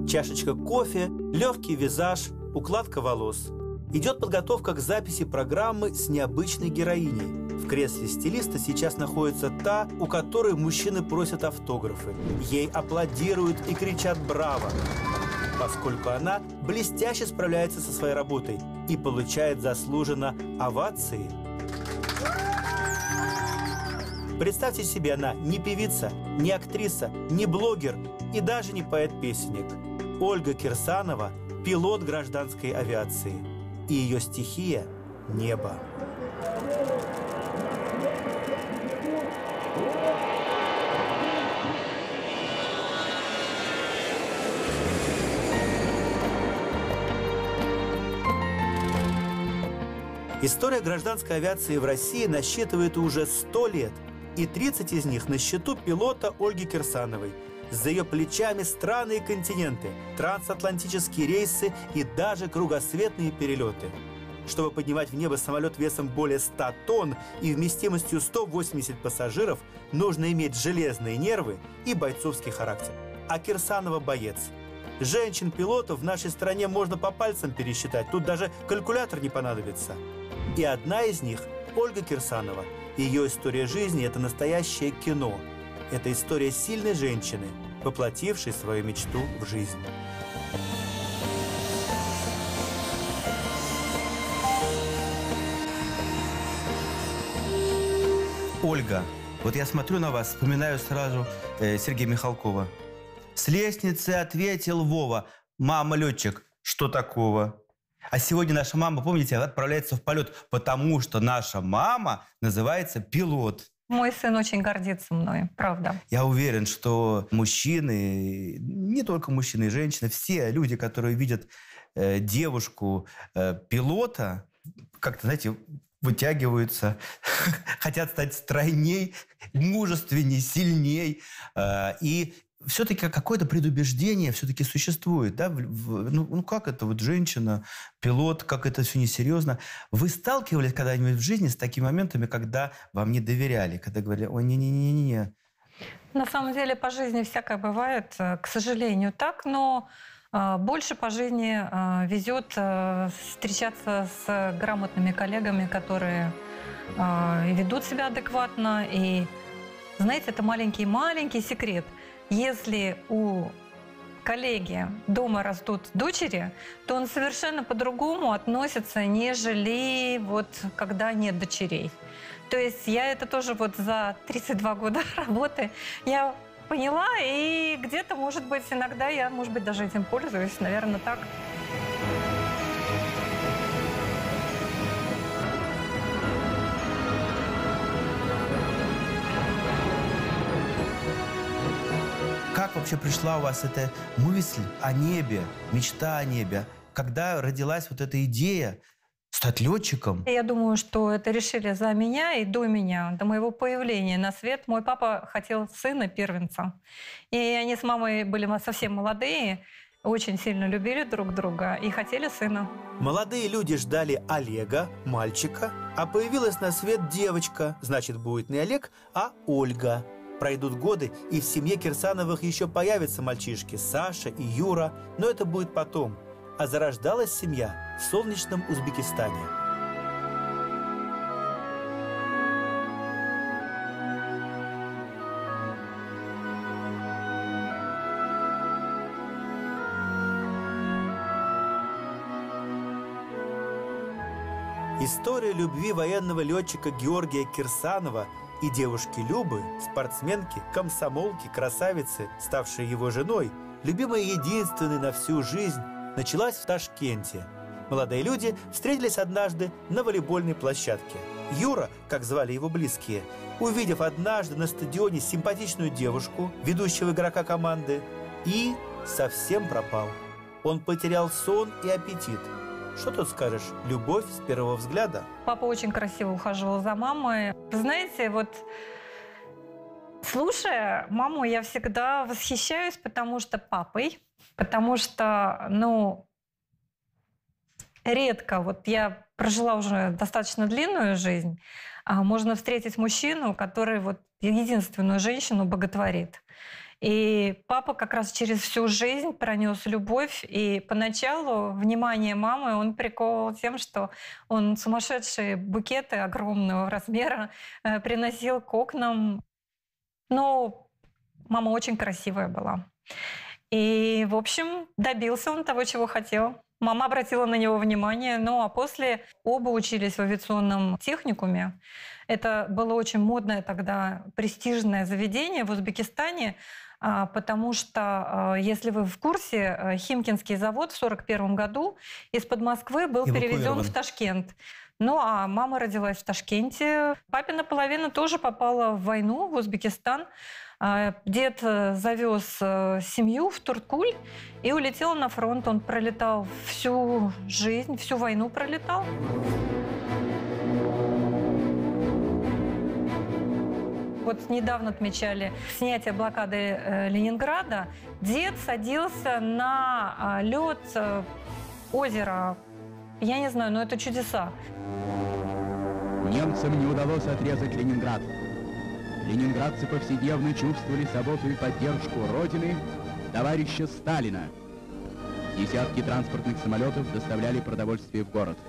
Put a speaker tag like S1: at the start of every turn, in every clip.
S1: Чашечка кофе, легкий визаж, укладка волос. Идет подготовка к записи программы с необычной героиней. В кресле стилиста сейчас находится та, у которой мужчины просят автографы. Ей аплодируют и кричат «Браво!», поскольку она блестяще справляется со своей работой и получает заслуженно овации. Представьте себе, она не певица, не актриса, не блогер и даже не поэт-песенник. Ольга Кирсанова – пилот гражданской авиации. И ее стихия – небо. История гражданской авиации в России насчитывает уже 100 лет, и 30 из них на счету пилота Ольги Кирсановой. За ее плечами страны и континенты, трансатлантические рейсы и даже кругосветные перелеты. Чтобы поднимать в небо самолет весом более 100 тонн и вместимостью 180 пассажиров, нужно иметь железные нервы и бойцовский характер. А Кирсанова – боец. Женщин-пилотов в нашей стране можно по пальцам пересчитать, тут даже калькулятор не понадобится. И одна из них – Ольга Кирсанова. Ее история жизни – это настоящее кино. Это история сильной женщины, воплотившей свою мечту в жизнь.
S2: Ольга, вот я смотрю на вас, вспоминаю сразу Сергея Михалкова. С лестницы ответил Вова: «Мама, летчик, что такого?» А сегодня наша мама, помните, отправляется в полет, потому что наша мама называется пилот.
S3: Мой сын очень гордится мной, правда.
S2: Я уверен, что мужчины, не только мужчины и женщины, все люди, которые видят девушку пилота, как-то, знаете, вытягиваются, хотят стать стройней, мужественней, сильней. И все-таки какое-то предубеждение все-таки существует. Да? Ну как это вот женщина, пилот, как это все несерьезно. Вы сталкивались когда-нибудь в жизни с такими моментами, когда вам не доверяли, когда говорили: ой, не-не-не-не?
S3: На самом деле по жизни всякое бывает, к сожалению, так, но больше по жизни везет встречаться с грамотными коллегами, которые ведут себя адекватно. И, знаете, это маленький-маленький секрет. Если у коллеги дома растут дочери, то он совершенно по-другому относится, нежели вот когда нет дочерей. То есть я это тоже вот за 32 года работы я поняла, и где-то, может быть, иногда я, может быть, даже этим пользуюсь, наверное, так.
S2: Как вообще пришла у вас эта мысль о небе, мечта о небе? Когда родилась вот эта идея стать летчиком?
S3: Я думаю, что это решили за меня и до меня, до моего появления на свет. Мой папа хотел сына первенца. И они с мамой были совсем молодые, очень сильно любили друг друга и хотели сына.
S1: Молодые люди ждали Олега, мальчика, а появилась на свет девочка. Значит, будет не Олег, а Ольга. Пройдут годы, и в семье Кирсановых еще появятся мальчишки Саша и Юра, но это будет потом. А зарождалась семья в солнечном Узбекистане. История любви военного летчика Георгия Кирсанова и девушки Любы, спортсменки, комсомолки, красавицы, ставшей его женой, любимой единственной на всю жизнь, началась в Ташкенте. Молодые люди встретились однажды на волейбольной площадке. Юра, как звали его близкие, увидев однажды на стадионе симпатичную девушку, ведущего игрока команды, и совсем пропал. Он потерял сон и аппетит. Что тут скажешь? Любовь с первого взгляда.
S3: Папа очень красиво ухаживал за мамой. Вы знаете, вот слушая маму, я всегда восхищаюсь, потому что папой, потому что, редко, вот я прожила уже достаточно длинную жизнь, можно встретить мужчину, который вот единственную женщину боготворит. И папа как раз через всю жизнь пронес любовь. И поначалу внимание мамы он приковывал тем, что он сумасшедшие букеты огромного размера приносил к окнам. Но мама очень красивая была. И, в общем, добился он того, чего хотел. Мама обратила на него внимание. Ну, а после оба учились в авиационном техникуме. Это было очень модное тогда престижное заведение в Узбекистане, потому что, если вы в курсе, Химкинский завод в 1941 году из-под Москвы был переведен в Ташкент. Ну, а мама родилась в Ташкенте. Папина половина тоже попала в войну в Узбекистан. Дед завез семью в Турткуль и улетел на фронт. Он пролетал всю жизнь, всю войну пролетал. Вот недавно отмечали снятие блокады Ленинграда. Дед садился на лед озера. Я не знаю, но это чудеса.
S4: Немцам не удалось отрезать Ленинград. Ленинградцы повседневно чувствовали заботу и поддержку Родины, товарища Сталина. Десятки транспортных самолетов доставляли продовольствие в город.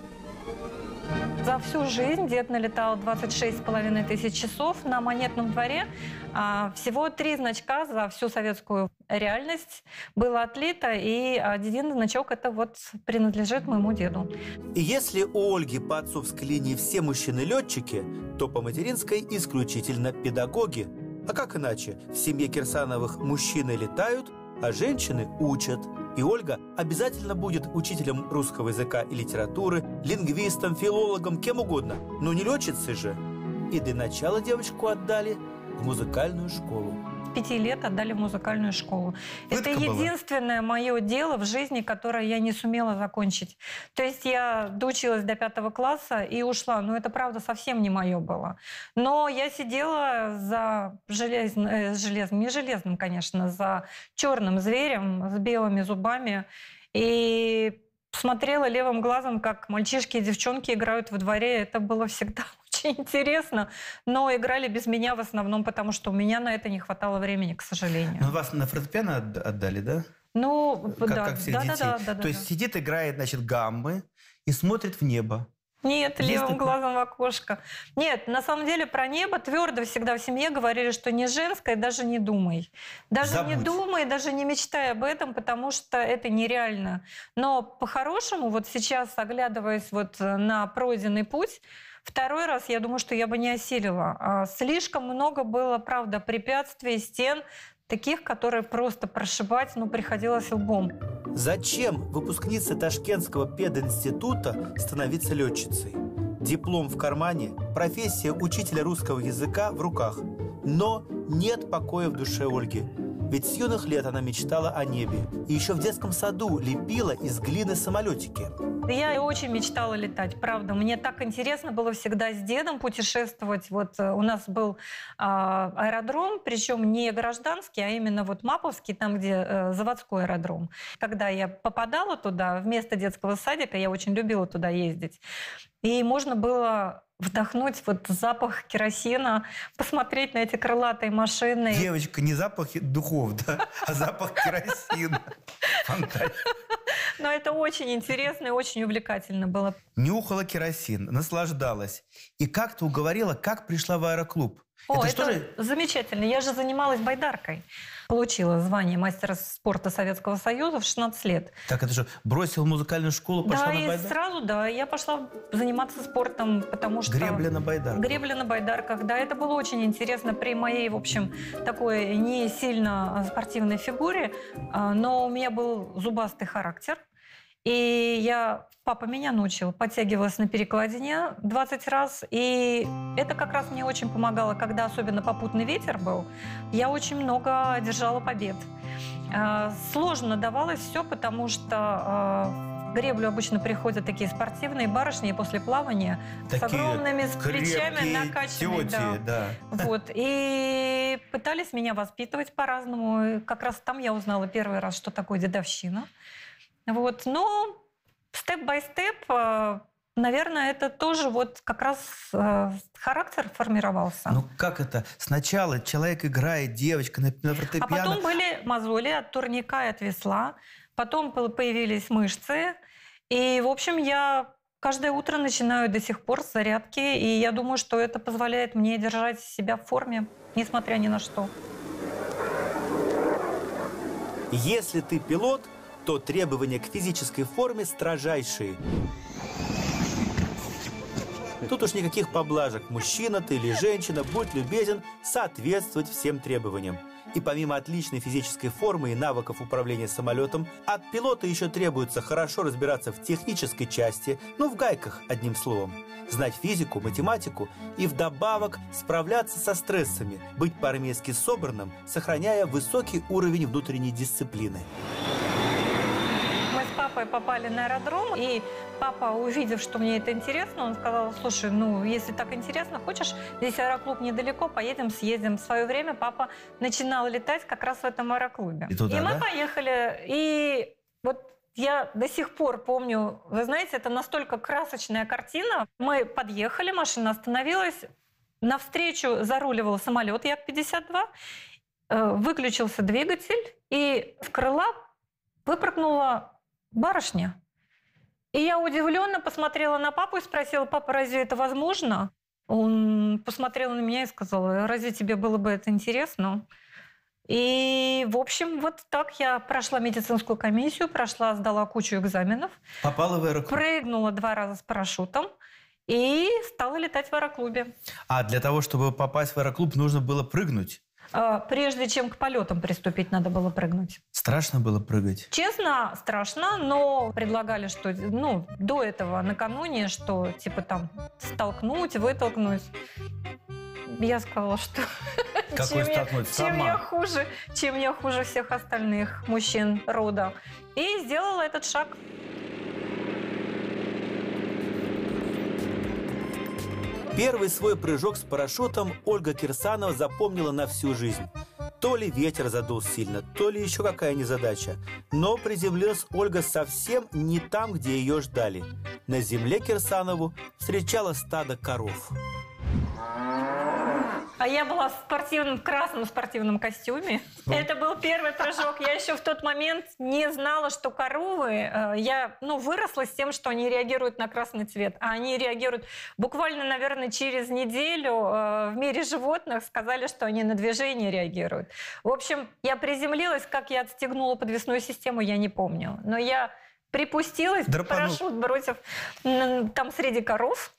S3: За всю жизнь дед налетал 26,5 тысяч часов на Монетном дворе. Всего 3 значка за всю советскую реальность было отлито, и один значок это вот принадлежит моему деду.
S1: И если у Ольги по отцовской линии все мужчины-летчики, то по материнской исключительно педагоги. А как иначе? В семье Кирсановых мужчины летают, а женщины учат. И Ольга обязательно будет учителем русского языка и литературы, лингвистом, филологом, кем угодно. Но не летчицей же. И для начала девочку отдали в музыкальную школу.
S3: 5 лет отдали в музыкальную школу. Это единственное мое дело в жизни, которое я не сумела закончить. То есть я доучилась до 5 класса и ушла. Но это, правда, совсем не мое было. Но я сидела за не железным, конечно, за черным зверем с белыми зубами и смотрела левым глазом, как мальчишки и девчонки играют во дворе. Это было всегда очень интересно, но играли без меня в основном, потому что у меня на это не хватало времени, к сожалению.
S2: Но вас на фортепиано отдали, да?
S3: Ну,
S2: как всех детей. То есть сидит, играет, значит, гаммы и смотрит в небо.
S3: Нет, левым глазом в окошко. Нет, на самом деле про небо твердо всегда в семье говорили, что не женское, даже не думай. Даже не думай, даже не мечтай об этом, потому что это нереально. Но по-хорошему, вот сейчас, оглядываясь вот на пройденный путь, второй раз, я думаю, что я бы не осилила. Слишком много было, правда, препятствий, стен, таких, которые просто прошибать, приходилось лбом.
S1: Зачем выпускнице Ташкентского пединститута становиться летчицей? Диплом в кармане, профессия учителя русского языка в руках. Но нет покоя в душе Ольги. Ведь с юных лет она мечтала о небе. И еще в детском саду лепила из глины самолетики.
S3: Я очень мечтала летать, правда. Мне так интересно было всегда с дедом путешествовать. Вот у нас был аэродром, причем не гражданский, а именно вот Маповский, там, где заводской аэродром. Когда я попадала туда, вместо детского садика, я очень любила туда ездить. И можно было вдохнуть вот запах керосина, посмотреть на эти крылатые машины.
S2: Девочка, не запах духов, да, а запах керосина. Фантастика.
S3: Но это очень интересно и очень увлекательно было.
S2: Нюхала керосин, наслаждалась. И как-то уговорила, как пришла в аэроклуб.
S3: Это замечательно. Я же занималась байдаркой. Получила звание мастера спорта Советского Союза в 16 лет.
S2: Так это же бросила музыкальную школу, пошла на байдарку?
S3: Да, и сразу, я пошла заниматься спортом, потому что...
S2: Гребля на байдарках.
S3: Гребля на байдарках, да. Это было очень интересно при моей, в общем, такой не сильно спортивной фигуре, но у меня был зубастый характер. И папа меня научил, подтягивалась на перекладине 20 раз. И это как раз мне очень помогало, когда особенно попутный ветер был. Я очень много одержала побед. Сложно давалось все, потому что в греблю обычно приходят такие спортивные барышни после плавания такие с огромными плечами накачанными.
S2: Тети, да.
S3: Вот. И пытались меня воспитывать по-разному. И как раз там я узнала первый раз, что такое дедовщина. Вот. Но степ-бай-степ наверное, это тоже вот как раз характер формировался.
S2: Ну как это? Сначала человек играет, девочка на
S3: А
S2: фортепиано.
S3: потом были мозоли от турника и от весла, потом появились мышцы. И, в общем, я каждое утро начинаю до сих пор с зарядки, и я думаю, что это позволяет мне держать себя в форме, несмотря ни на что.
S1: Если ты пилот, то требования к физической форме строжайшие. Тут уж никаких поблажек. Мужчина ты или женщина, будь любезен соответствовать всем требованиям. И помимо отличной физической формы и навыков управления самолетом, от пилота еще требуется хорошо разбираться в технической части, в гайках, одним словом. Знать физику, математику и вдобавок справляться со стрессами, быть по-армейски собранным, сохраняя высокий уровень внутренней дисциплины.
S3: Мы с папой попали на аэродром, и папа, увидев, что мне это интересно, он сказал: слушай, если так интересно, хочешь, здесь аэроклуб недалеко, поедем, съездим. В свое время папа начинал летать как раз в этом аэроклубе.
S2: И туда,
S3: мы
S2: да?
S3: поехали, и вот я до сих пор помню, вы знаете, это настолько красочная картина. Мы подъехали, машина остановилась, навстречу заруливал самолет Як-52, выключился двигатель, и в крыла выпрыгнула барышня. И я удивленно посмотрела на папу и спросила: папа, разве это возможно? Он посмотрел на меня и сказал: разве тебе было бы это интересно? И, в общем, вот так я прошла медицинскую комиссию, сдала кучу экзаменов.
S2: Попала в аэроклуб.
S3: Прыгнула 2 раза с парашютом и стала летать в аэроклубе.
S2: А для того, чтобы попасть в аэроклуб, нужно было прыгнуть?
S3: Прежде чем к полетам приступить, надо было прыгнуть.
S2: Страшно было прыгать?
S3: Честно, страшно, но предлагали, что до этого, накануне, что типа там столкнуть, вытолкнуть. Я сказала, что
S2: Какой столкнуть?
S3: чем я хуже всех остальных мужчин рода. И сделала этот шаг.
S1: Первый свой прыжок с парашютом Ольга Кирсанова запомнила на всю жизнь. То ли ветер задул сильно, то ли еще какая незадача. Но приземлилась Ольга совсем не там, где ее ждали. На земле Кирсанову встречало стадо коров.
S3: А я была в красном спортивном костюме. Это был первый прыжок. Я еще в тот момент не знала, что коровы... Я выросла с тем, что они реагируют на красный цвет. А они реагируют буквально, наверное, через неделю. В мире животных сказали, что они на движение реагируют. В общем, я приземлилась, как я отстегнула подвесную систему, я не помню. Но я припустилась, парашют бросив там среди коров.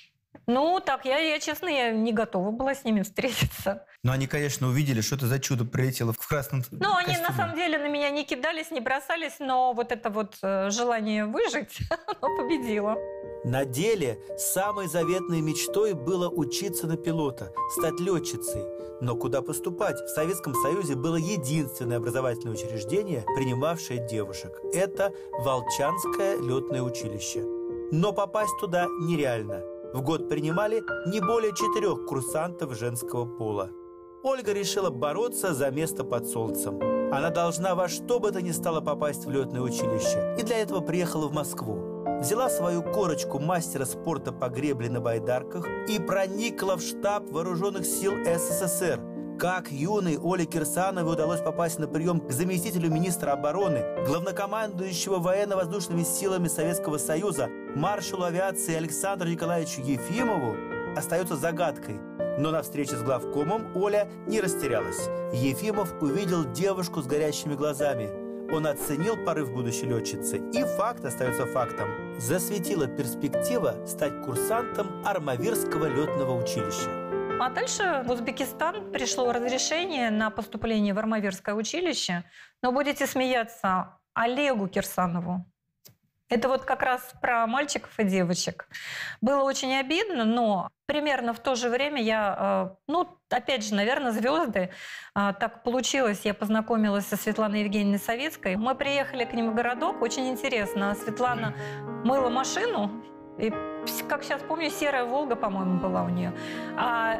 S3: Я, честно, я не готова была с ними встретиться.
S2: Но они, конечно, увидели, что это за чудо прилетело в красном костюме.
S3: Они на самом деле на меня не кидались, не бросались, но вот это вот желание выжить, оно победило.
S1: На деле самой заветной мечтой было учиться на пилота, стать летчицей. Но куда поступать? В Советском Союзе было единственное образовательное учреждение, принимавшее девушек. Это Волчанское летное училище. Но попасть туда нереально. В год принимали не более 4 курсантов женского пола. Ольга решила бороться за место под солнцем. Она должна во что бы то ни стало попасть в летное училище. И для этого приехала в Москву. Взяла свою корочку мастера спорта по гребле на байдарках и проникла в штаб Вооруженных сил СССР. Как юной Оле Кирсановой удалось попасть на прием к заместителю министра обороны, главнокомандующего военно-воздушными силами Советского Союза, маршалу авиации Александру Николаевичу Ефимову, остается загадкой. Но на встрече с главкомом Оля не растерялась. Ефимов увидел девушку с горящими глазами. Он оценил порыв будущей летчицы, и факт остается фактом. Засветила перспектива стать курсантом Армавирского летного училища.
S3: А дальше в Узбекистан пришло разрешение на поступление в Армавирское училище. Но будете смеяться, Олегу Кирсанову. Это вот как раз про мальчиков и девочек. Было очень обидно, но примерно в то же время я, опять же, наверное, звезды. Так получилось, я познакомилась со Светланой Евгеньевной Савицкой. Мы приехали к ним в городок, очень интересно. Светлана мыла машину, и, как сейчас помню, серая «Волга», по-моему, была у нее. А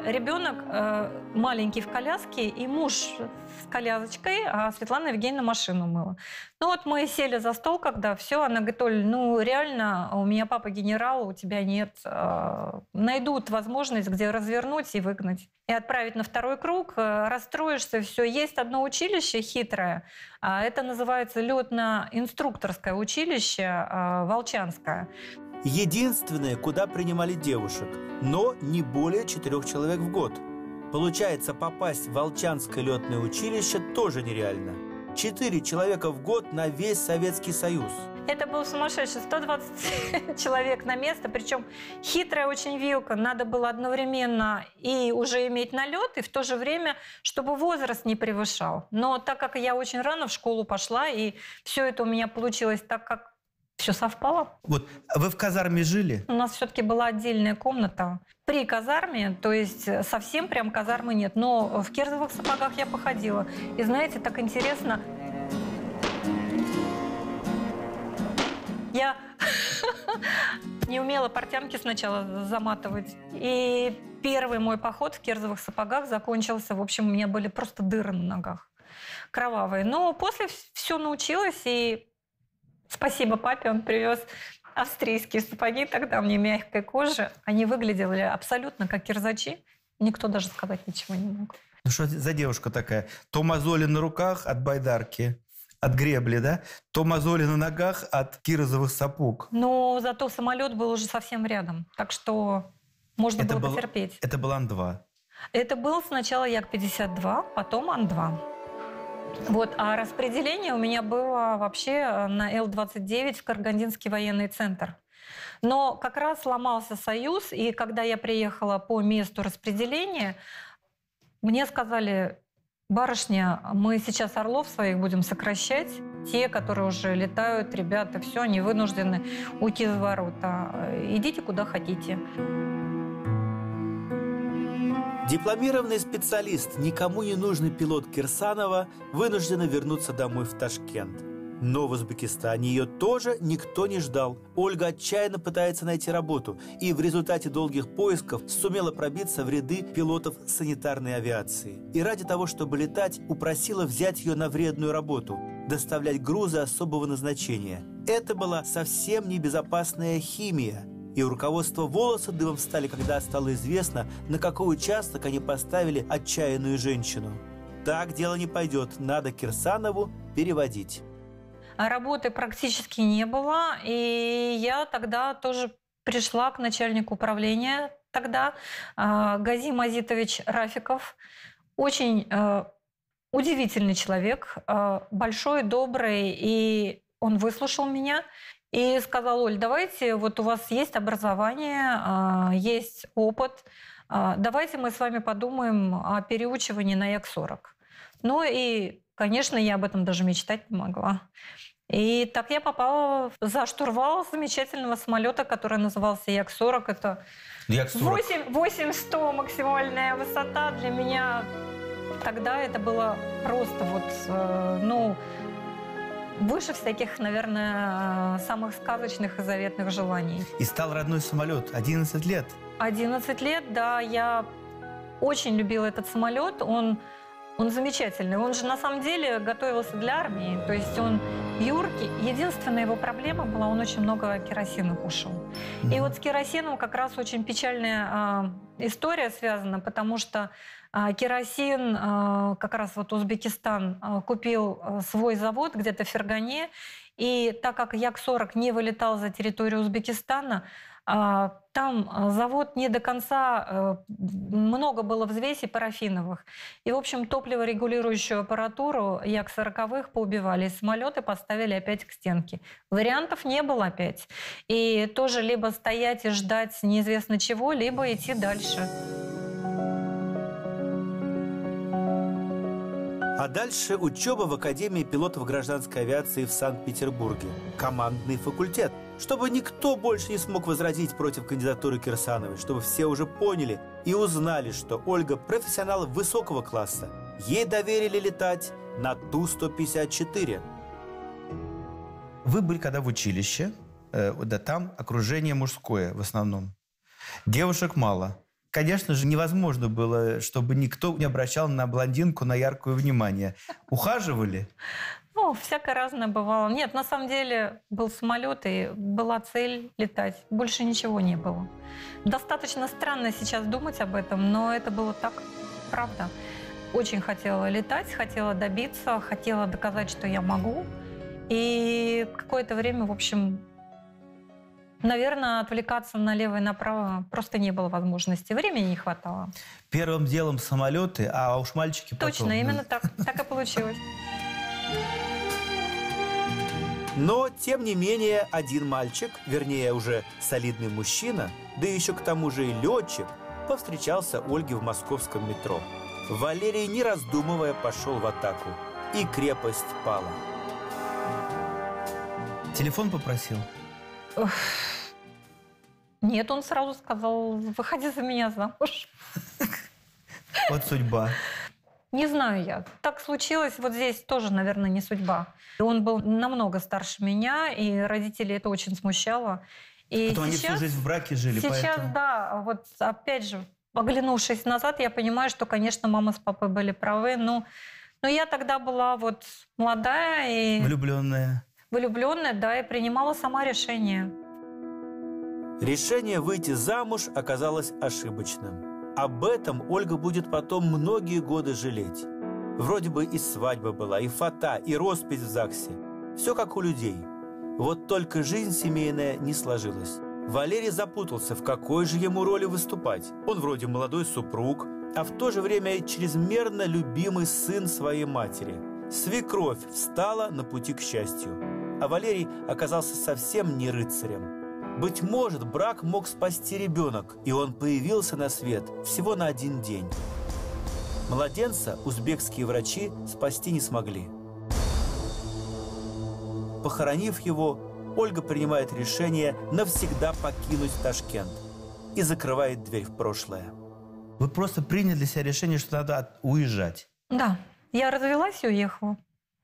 S3: ребенок маленький в коляске, и муж с колясочкой, а Светлана Евгеньевна машину мыла. Ну вот мы сели за стол, когда все, она говорит: Оль, ну реально, у меня папа генерал, у тебя нет. Найдут возможность, где развернуть и выгнать. И отправить на второй круг, расстроишься, все. Есть одно училище хитрое, это называется летно-инструкторское училище Волчанское.
S1: Единственное, куда принимали девушек, но не более 4 человек в год. Получается, попасть в Волчанское летное училище тоже нереально. 4 человека в год на весь Советский Союз.
S3: Это был сумасшедший, 120 человек на место, причем хитрая очень вилка. Надо было одновременно и уже иметь налет, и в то же время, чтобы возраст не превышал. Но так как я очень рано в школу пошла, и все это у меня получилось так, как все совпало.
S2: Вот вы в казарме жили?
S3: У нас все-таки была отдельная комната при казарме, то есть совсем прям казармы нет. Но в кирзовых сапогах я походила. И знаете, так интересно, я не умела портянки сначала заматывать. И первый мой поход в кирзовых сапогах закончился, в общем, у меня были просто дыры на ногах, кровавые. Но после все научилась, и спасибо папе, он привез австрийские сапоги, тогда мне мягкой кожи. Они выглядели абсолютно как кирзачи. Никто даже сказать ничего не мог.
S2: Ну что за девушка такая? То мозоли на руках от байдарки, от гребли, да? То мозоли на ногах от кирзовых сапог.
S3: Но зато самолет был уже совсем рядом. Так что можно было потерпеть.
S2: Это был Ан-2?
S3: Это был сначала Як-52, потом Ан-2. Вот, а распределение у меня было вообще на Л-29 в Карагандинский военный центр. Но как раз сломался Союз, и когда я приехала по месту распределения, мне сказали: барышня, мы сейчас орлов своих будем сокращать, те, которые уже летают, ребята, все, они вынуждены уйти за ворота. Идите куда хотите.
S1: Дипломированный специалист, никому не нужный пилот Кирсанова, вынуждена вернуться домой в Ташкент. Но в Узбекистане ее тоже никто не ждал. Ольга отчаянно пытается найти работу и в результате долгих поисков сумела пробиться в ряды пилотов санитарной авиации. И ради того, чтобы летать, упросила взять ее на вредную работу – доставлять грузы особого назначения. Это была совсем небезопасная химия. И у руководства волосы дыбом встали, когда стало известно, на какой участок они поставили отчаянную женщину. Так дело не пойдет, надо Кирсанову переводить.
S3: Работы практически не было, и я тогда тоже пришла к начальнику управления тогда, Газим Азитович Рафиков. Очень удивительный человек, большой, добрый, и он выслушал меня. И сказал: Оль, давайте, вот у вас есть образование, есть опыт, давайте мы с вами подумаем о переучивании на Як-40. Ну и, конечно, я об этом даже мечтать не могла. И так я попала за штурвал замечательного самолета, который назывался Як-40. Это 8100 максимальная высота. Для меня тогда это было просто вот, выше всяких, наверное, самых сказочных и заветных желаний.
S2: И стал родной самолет. 11 лет. 11
S3: лет, да. Я очень любила этот самолет. Он замечательный. Он же на самом деле готовился для армии. То есть он юркий. Единственная его проблема была, он очень много керосина кушал. И вот с керосином как раз очень печальная история связана, потому что керосин, как раз вот Узбекистан купил свой завод где-то в Фергане, и так как Як-40 не вылетал за территорию Узбекистана, там завод не до конца, много было взвесей парафиновых. И, в общем, топливорегулирующую аппаратуру Як-40-х поубивали, самолеты поставили опять к стенке. Вариантов не было опять. И тоже либо стоять и ждать неизвестно чего, либо идти дальше.
S1: А дальше учеба в Академии пилотов гражданской авиации в Санкт-Петербурге. Командный факультет. Чтобы никто больше не смог возразить против кандидатуры Кирсановой, чтобы все уже поняли и узнали, что Ольга профессионал высокого класса. Ей доверили летать на Ту-154.
S2: Вы были когда в училище, да, там окружение мужское в основном. Девушек мало. конечно же, невозможно было, чтобы никто не обращал на блондинку, на яркое внимание. Ухаживали?
S3: Ну, всякое разное бывало. Нет, на самом деле был самолет и была цель летать. Больше ничего не было. Достаточно странно сейчас думать об этом, но это было так, правда. Очень хотела летать, хотела добиться, хотела доказать, что я могу. И какое-то время, в общем, наверное, отвлекаться налево и направо просто не было возможности. Времени не хватало.
S2: Первым делом самолеты, а уж мальчики потом.
S3: Точно, именно так. Так и получилось.
S1: Но, тем не менее, один мальчик, вернее, уже солидный мужчина, да еще к тому же и летчик, повстречался Ольге в московском метро. Валерий, не раздумывая, пошел в атаку. И крепость пала.
S2: Телефон попросил?
S3: Нет, он сразу сказал: выходи за меня замуж.
S2: Вот судьба.
S3: Не знаю я. Так случилось. Вот здесь тоже, наверное, не судьба. Он был намного старше меня, и родителей это очень смущало. И
S2: Потом они всю жизнь в браке жили,
S3: сейчас,
S2: поэтому...
S3: да, вот опять же, оглянувшись назад, я понимаю, что, конечно, мама с папой были правы. Но я тогда была вот молодая и... Влюбленная, да, и принимала сама решение.
S1: Решение выйти замуж оказалось ошибочным. Об этом Ольга будет потом многие годы жалеть. Вроде бы и свадьба была, и фата, и роспись в ЗАГСе. Все как у людей. Вот только жизнь семейная не сложилась. Валерий запутался, в какой же ему роли выступать. Он вроде молодой супруг, а в то же время чрезмерно любимый сын своей матери. Свекровь встала на пути к счастью, а Валерий оказался совсем не рыцарем. Быть может, брак мог спасти ребенок, и он появился на свет всего на 1 день. Младенца узбекские врачи спасти не смогли. Похоронив его, Ольга принимает решение навсегда покинуть Ташкент и закрывает дверь в прошлое.
S2: Вы просто приняли для себя решение, что надо уезжать?
S3: Да, я развелась и уехала.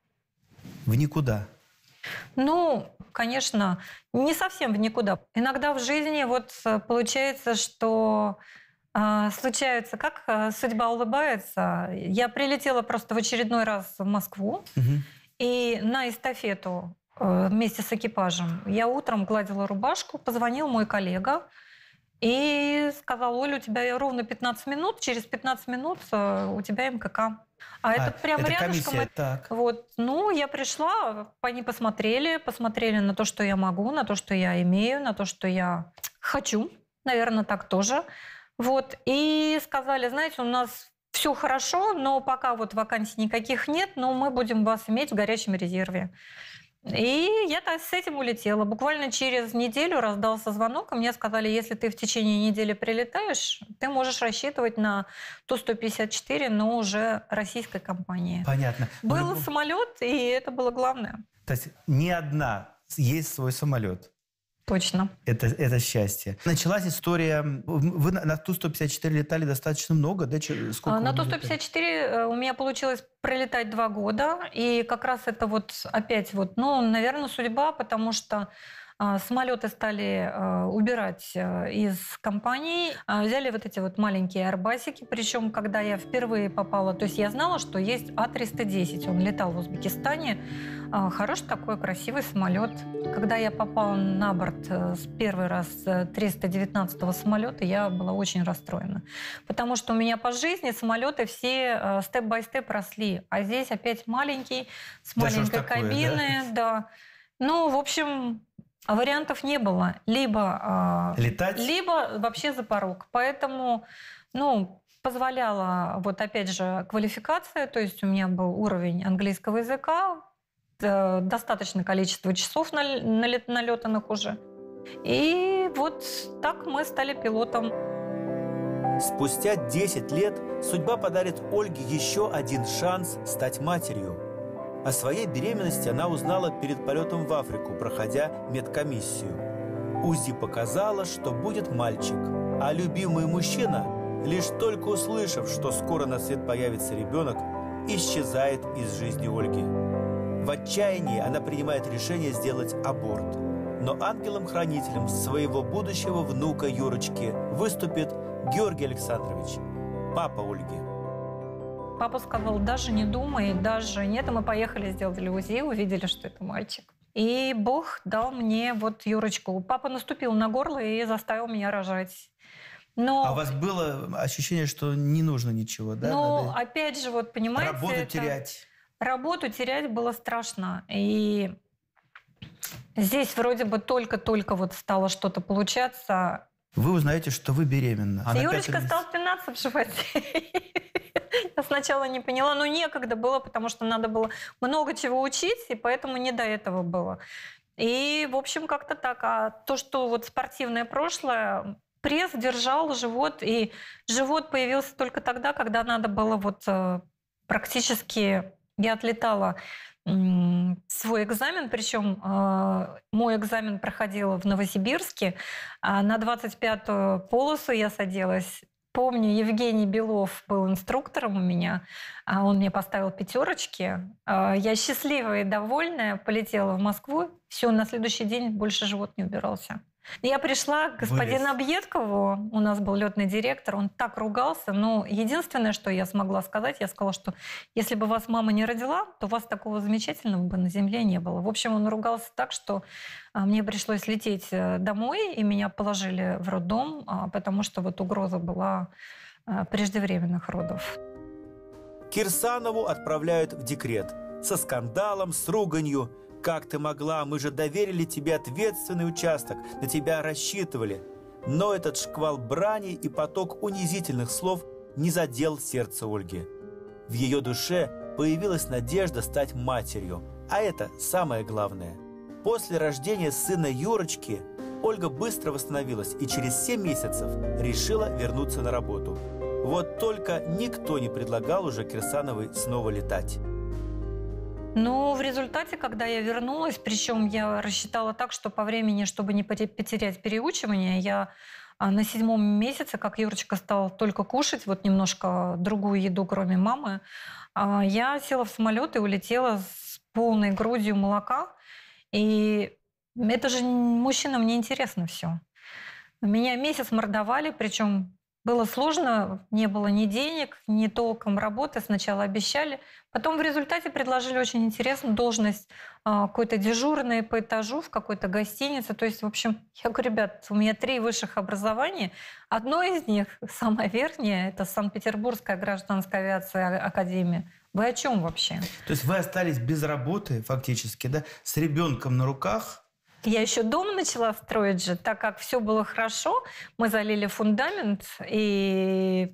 S2: В никуда?
S3: Ну, конечно, не совсем в никуда. Иногда в жизни вот получается, что случается, как судьба улыбается. Я прилетела просто в очередной раз в Москву, и на эстафету вместе с экипажем я утром гладила рубашку, позвонил мой коллега и сказал: Оля, у тебя ровно 15 минут, через 15 минут у тебя МКК. Это прямо
S2: это
S3: рядышком.
S2: комиссия, так.
S3: Вот. Ну, я пришла, они посмотрели на то, что я могу, на то, что я имею, на то, что я хочу. Наверное, так тоже. Вот. И сказали: знаете, у нас все хорошо, но пока вот вакансий никаких нет, но мы будем вас иметь в горячем резерве. И я с этим улетела. Буквально через неделю раздался звонок, и мне сказали: если ты в течение недели прилетаешь, ты можешь рассчитывать на Ту-154, но уже российской компании.
S2: Понятно.
S3: Был самолет, и это было главное.
S2: То есть не одна есть свой самолет.
S3: Точно.
S2: Это счастье. Началась история... Вы на Ту-154 летали достаточно много, да? Сколько
S3: на Ту-154 у меня получилось пролетать 2 года. И как раз это вот опять вот, ну, наверное, судьба, потому что самолеты стали убирать из компаний. Взяли вот эти вот маленькие арбасики. Причем, когда я впервые попала, то есть я знала, что есть А-310. Он летал в Узбекистане. Хороший такой красивый самолет. Когда я попала на борт с первый раз 319-го самолета, я была очень расстроена. Потому что у меня по жизни самолеты все степ-бай-степ росли. А здесь опять маленький, с маленькой кабиной. Да? Ну, в общем... вариантов не было. Либо
S2: летать,
S3: либо вообще за порог. Поэтому, ну, позволяла, вот опять же, квалификация. То есть у меня был уровень английского языка, достаточное количество часов налетанных уже. И вот так мы стали пилотом.
S1: Спустя 10 лет судьба подарит Ольге еще один шанс стать матерью. О своей беременности она узнала перед полетом в Африку, проходя медкомиссию. УЗИ показала, что будет мальчик, а любимый мужчина, лишь только услышав, что скоро на свет появится ребенок, исчезает из жизни Ольги. В отчаянии она принимает решение сделать аборт. Но ангелом-хранителем своего будущего внука Юрочки выступит Георгий Александрович, папа Ольги.
S3: Папа сказал, даже не думай, даже нет. И мы поехали, сделали УЗИ, увидели, что это мальчик. И Бог дал мне вот Юрочку. Папа наступил на горло и заставил меня рожать. Но...
S2: А у вас было ощущение, что не нужно ничего, да?
S3: Ну,
S2: Надо
S3: опять же, вот понимаете...
S2: работу терять.
S3: Работу терять было страшно. И здесь вроде бы только-только вот стало что-то получаться.
S2: Вы узнаете, что вы беременна. А на
S3: Юрочка
S2: пятом
S3: стал
S2: месяце-
S3: пинаться в животе. Я сначала не поняла, но некогда было, потому что надо было много чего учить, и поэтому не до этого было. И, в общем, как-то так. А то, что вот спортивное прошлое, пресс держал живот, и живот появился только тогда, когда надо было вот практически... Я отлетала свой экзамен, причем мой экзамен проходил в Новосибирске, на 25-ю полосу я садилась. Помню, Евгений Белов был инструктором у меня, он мне поставил 5. Я счастливая и довольная полетела в Москву. Все, на следующий день больше живот не убирался. Я пришла к господину
S2: Вылез.
S3: Объедкову, у нас был летный директор, он так ругался, но единственное, что я смогла сказать, я сказала, что если бы вас мама не родила, то вас такого замечательного бы на земле не было. В общем, он ругался так, что мне пришлось лететь домой, и меня положили в роддом, потому что вот угроза была преждевременных родов.
S1: Кирсанову отправляют в декрет. Со скандалом, с руганью. «Как ты могла? Мы же доверили тебе ответственный участок. На тебя рассчитывали». Но этот шквал брани и поток унизительных слов не задел сердце Ольги. В ее душе появилась надежда стать матерью. А это самое главное. После рождения сына Юрочки Ольга быстро восстановилась и через 7 месяцев решила вернуться на работу. Вот только никто не предлагал уже Кирсановой снова летать.
S3: Ну, в результате, когда я вернулась, причем я рассчитала так, что по времени, чтобы не потерять переучивание, я на 7-м месяце, как Юрочка стал только кушать, вот немножко другую еду, кроме мамы, я села в самолет и улетела с полной грудью молока. И это же мужчинам не интересно все. Меня месяц мордовали, причем было сложно, не было ни денег, ни толком работы. Сначала обещали, потом в результате предложили очень интересную должность какой-то дежурной по этажу в какой-то гостинице. То есть, в общем, я говорю, ребят, у меня 3 высших образования. Одно из них, самое верхнее, это Санкт-Петербургская гражданская авиация академия. Вы о чем вообще?
S2: То есть вы остались без работы фактически, да, с ребенком на руках.
S3: Я еще дом начала строить же, так как все было хорошо. Мы залили фундамент и...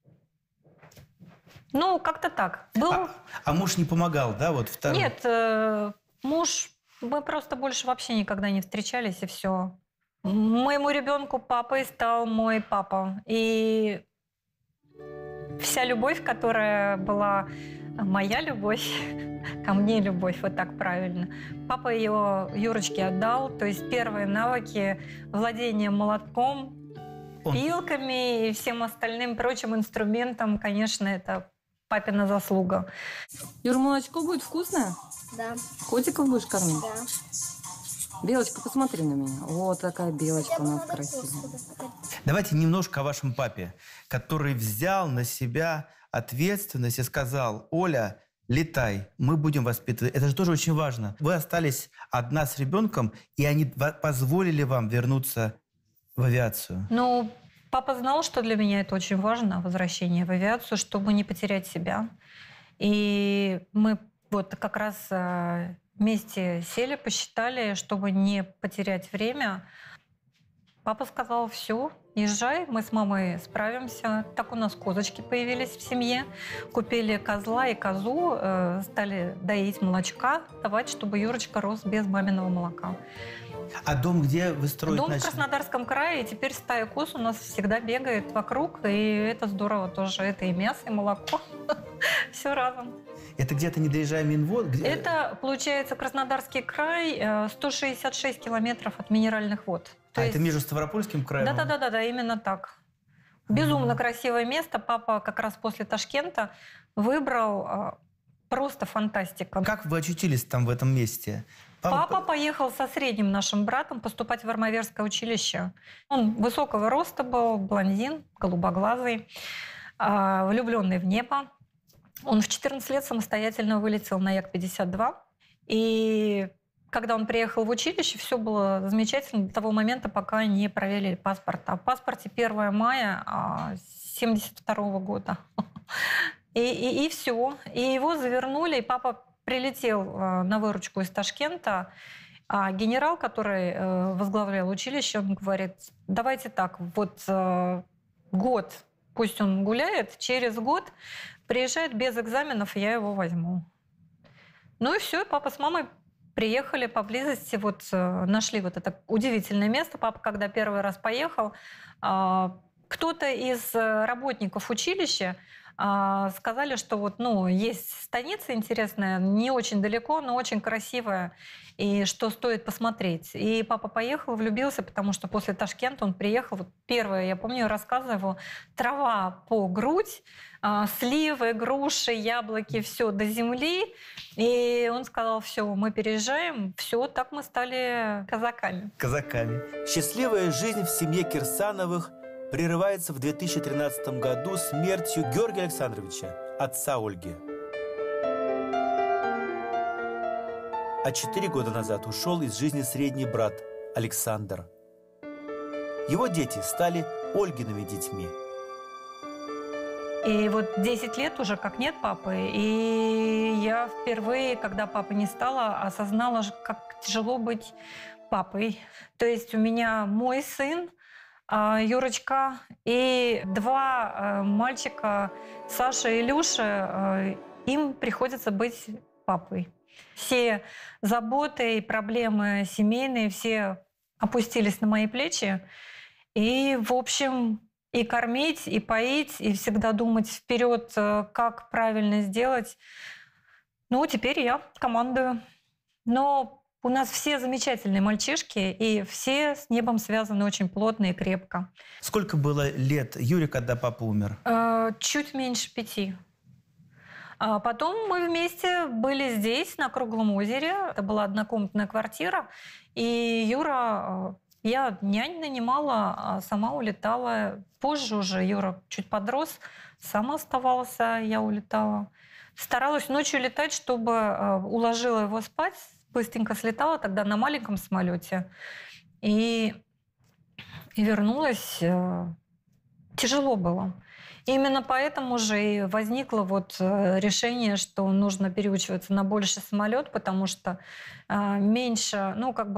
S3: Ну, как-то так. Был...
S2: А муж не помогал, да, вот второй?
S3: Нет, муж... Мы просто больше вообще никогда не встречались, и все. Моему ребенку папой стал мой папа. И вся любовь, которая была... Моя любовь, ко мне любовь, вот так правильно. Папа ее Юрочке отдал, то есть первые навыки владения молотком, пилками и всем остальным прочим инструментом, конечно, это папина заслуга.
S5: Юр, молочко будет вкусное?
S6: Да.
S5: Котиков будешь кормить?
S6: Да.
S5: Белочка, посмотри на меня. Вот такая белочка у нас красивая.
S2: Давайте немножко о вашем папе, который взял на себя ответственность и сказал: Оля, летай, мы будем воспитывать. Это же тоже очень важно. Вы остались одна с ребенком, и они позволили вам вернуться в авиацию.
S3: Ну, папа знал, что для меня это очень важно, возвращение в авиацию, чтобы не потерять себя. И мы вот как раз вместе сели, посчитали, чтобы не потерять время. Папа сказал: все, езжай, мы с мамой справимся. Так у нас козочки появились в семье. Купили козла и козу, стали доить молочка, давать, чтобы Юрочка рос без маминого молока.
S2: А дом где вы строить
S3: Дом в
S2: начали?
S3: Краснодарском крае, и теперь стая коз у нас всегда бегает вокруг, и это здорово тоже. Это и мясо, и молоко. Все разом.
S2: Это где-то не доезжая Минвод?
S3: Это, получается, Краснодарский край, 166 километров от минеральных вод. То есть...
S2: это между Ставропольским краем?
S3: Да, именно так. Безумно красивое место. Папа как раз после Ташкента выбрал. Просто фантастика.
S2: Как вы очутились там, в этом месте?
S3: Папа поехал со средним нашим братом поступать в Армавирское училище. Он высокого роста был, блондин, голубоглазый, влюбленный в небо. Он в 14 лет самостоятельно вылетел на Як-52. И когда он приехал в училище, все было замечательно до того момента, пока не проверили паспорт. А в паспорте 1 мая 1972 года. И все. И его завернули, и папа прилетел на выручку из Ташкента, а генерал, который возглавлял училище, он говорит: давайте так, вот год пусть он гуляет, через год приезжает без экзаменов, и я его возьму. Ну и все, папа с мамой приехали поблизости, вот нашли вот это удивительное место. Папа, когда первый раз поехал, кто-то из работников училища сказали, что вот, есть станица интересная, не очень далеко, но очень красивая, и что стоит посмотреть. И папа поехал, влюбился, потому что после Ташкента он приехал. Вот первое, я помню, рассказывал его, трава по грудь, сливы, груши, яблоки, все до земли. И он сказал: все, мы переезжаем, все, так мы стали казаками.
S1: Счастливая жизнь в семье Кирсановых прерывается в 2013 году смертью Георгия Александровича, отца Ольги. А 4 года назад ушел из жизни средний брат Александр. Его дети стали Ольгиными детьми.
S3: И вот 10 лет уже как нет папы. И я впервые, когда папы не стало, осознала, как тяжело быть папой. То есть у меня мой сын, Юрочка, и 2 мальчика, Саша и Илюша, им приходится быть папой. Все заботы и проблемы семейные, все опустились на мои плечи. И, в общем, и кормить, и поить, и всегда думать вперед, как правильно сделать. Теперь я командую. Но у нас все замечательные мальчишки, и все с небом связаны очень плотно и крепко.
S2: Сколько было лет Юре, когда папа умер?
S3: Чуть меньше 5. А потом мы вместе были здесь, на Круглом озере. Это была однокомнатная квартира. И Юра, я нянь нанимала, а сама улетала. Позже уже Юра чуть подрос, сам оставался, я улетала. Старалась ночью летать, чтобы уложила его спать. Быстренько слетала тогда на маленьком самолете. И вернулась. Тяжело было. Именно поэтому же и возникло решение, что нужно переучиваться на больший самолет, потому что меньше,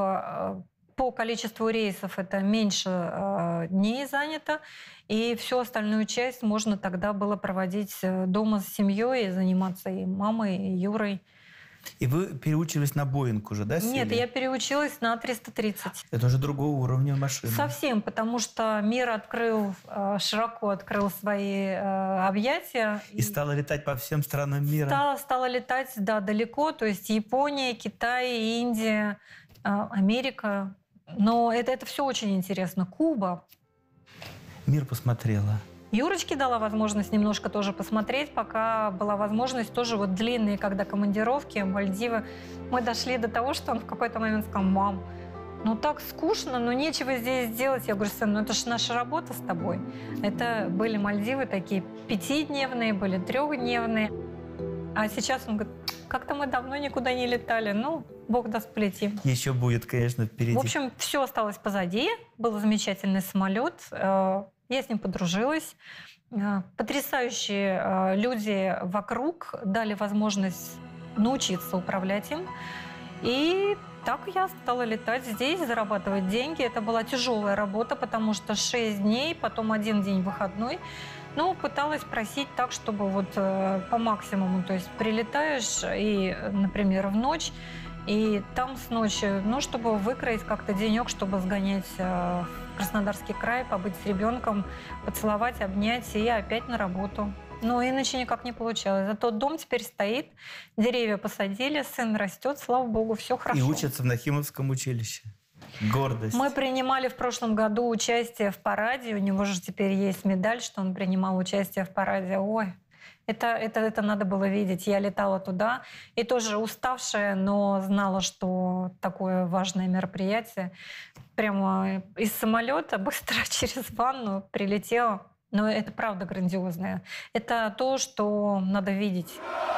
S3: по количеству рейсов это меньше дней занято, и всю остальную часть можно тогда было проводить дома с семьей, и заниматься и мамой, и Юрой.
S2: И вы переучились на Боинг уже, да, сели?
S3: Нет, я переучилась на 330.
S2: Это уже другого уровня машины.
S3: Совсем, потому что мир широко открыл свои объятия.
S2: И стала летать по всем странам мира.
S3: Стала летать, да, далеко, то есть Япония, Китай, Индия, Америка. Но это все очень интересно. Куба.
S2: Мир посмотрела.
S3: Юрочке дала возможность немножко тоже посмотреть, пока была возможность тоже длинные, когда командировки, Мальдивы. Мы дошли до того, что он в какой-то момент сказал: мам, так скучно, нечего здесь делать. Я говорю: сын, это же наша работа с тобой. Это были Мальдивы такие 5-дневные, были 3-дневные. А сейчас он говорит: как-то мы давно никуда не летали. Бог даст, полетим.
S2: Еще будет, конечно, впереди.
S3: В общем, все осталось позади. Был замечательный самолет. Я с ним подружилась. Потрясающие люди вокруг дали возможность научиться управлять им. И так я стала летать здесь, зарабатывать деньги. Это была тяжелая работа, потому что 6 дней, потом 1 день выходной. Пыталась просить так, чтобы по максимуму. То есть прилетаешь и, например, в ночь, и там с ночи, чтобы выкроить как-то денек, чтобы сгонять в Краснодарский край, побыть с ребенком, поцеловать, обнять и опять на работу. Иначе никак не получалось. Зато дом теперь стоит, деревья посадили, сын растет, слава богу, все хорошо.
S2: И учатся в Нахимовском училище. Гордость.
S3: Мы принимали в прошлом году участие в параде. У него же теперь есть медаль, что он принимал участие в параде. Ой, Это надо было видеть. Я летала туда и тоже уставшая, но знала, что такое важное мероприятие. Прямо из самолета быстро через ванну прилетела. Но это правда грандиозное. Это то, что надо видеть.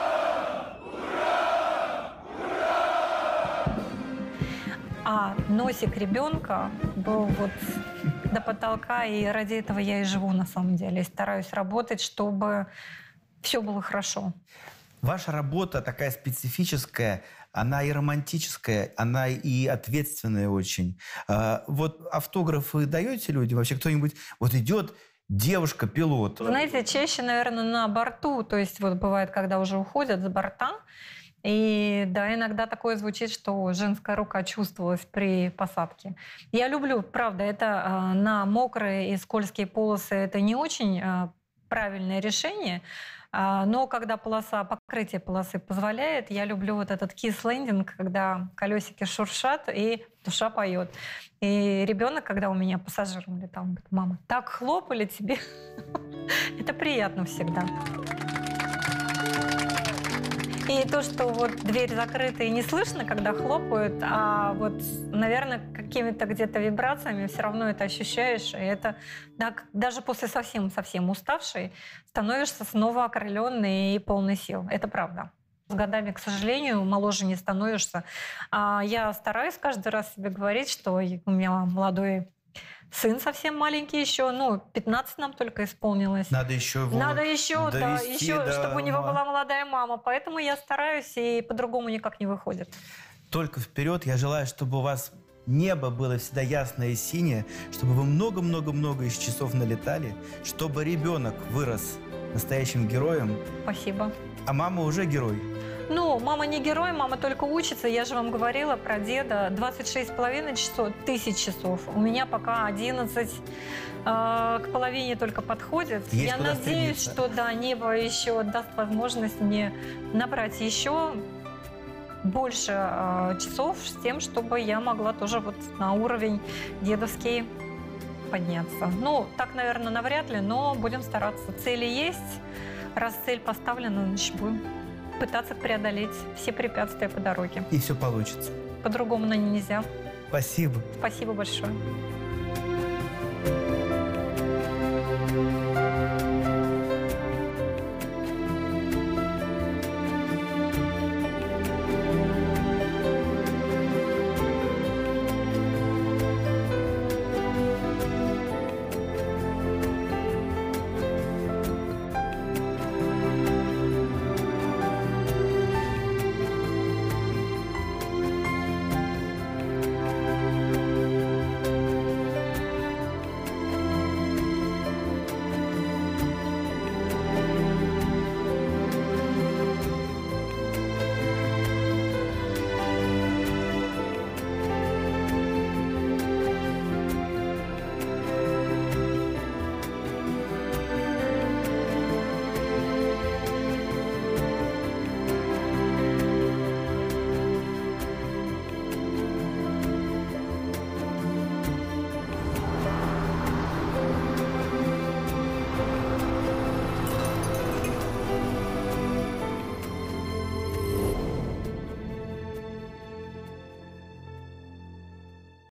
S3: А носик ребенка был вот до потолка, и ради этого я и живу на самом деле. И стараюсь работать, чтобы все было хорошо.
S2: Ваша работа такая специфическая, она и романтическая, она и ответственная очень. Вот автографы даете людям? Вообще кто-нибудь вот идет девушка-пилот?
S3: Знаете, чаще, наверное, на борту. То есть вот бывает, когда уже уходят с борта. И да, иногда такое звучит, что женская рука чувствовалась при посадке. Я люблю, правда, это на мокрые и скользкие полосы это не очень правильное решение. Но когда покрытие полосы позволяет, я люблю вот этот кис-лендинг, когда колесики шуршат и душа поет. И ребенок, когда у меня пассажиром летал, он говорит: мама, так хлопали тебе. Это приятно всегда. И то, что вот дверь закрыта и не слышно, когда хлопают, а вот, наверное, какими-то где-то вибрациями все равно это ощущаешь. И это даже после совсем уставшей становишься снова окрыленный и полный сил. Это правда. С годами, к сожалению, моложе не становишься. Я стараюсь каждый раз себе говорить, что у меня молодой сын совсем маленький еще, 15 нам только исполнилось.
S2: Надо еще его довести,
S3: чтобы у него была молодая мама. Поэтому я стараюсь, и по-другому никак не выходит.
S2: Только вперед. Я желаю, чтобы у вас небо было всегда ясное и синее, чтобы вы много-много-много из часов налетали, чтобы ребенок вырос настоящим героем.
S3: Спасибо.
S2: А мама уже герой.
S3: Мама не герой, мама только учится. Я же вам говорила про деда. 26,5 тысяч часов. У меня пока 11 к половине только подходит.
S2: Есть
S3: я надеюсь, что небо еще даст возможность мне набрать еще больше часов с тем, чтобы я могла тоже вот на уровень дедовский подняться. Так, наверное, навряд ли, но будем стараться. Цели есть. Раз цель поставлена, значит, будем пытаться преодолеть все препятствия по дороге.
S2: И все получится.
S3: По-другому нельзя.
S2: Спасибо.
S3: Спасибо большое.